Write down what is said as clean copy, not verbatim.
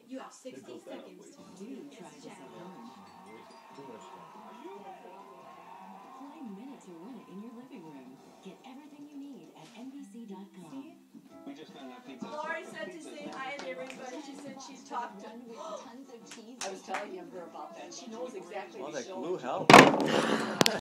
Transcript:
You have 60 seconds to do Try this at home. Play Minute to Win It in your living room. Get everything you need at NBC.com. We just found out pizza. Lori said to say hi to everybody. She said she's talked to Tons of cheese. I was telling her about that. She knows exactly Well, the that show. glue helped.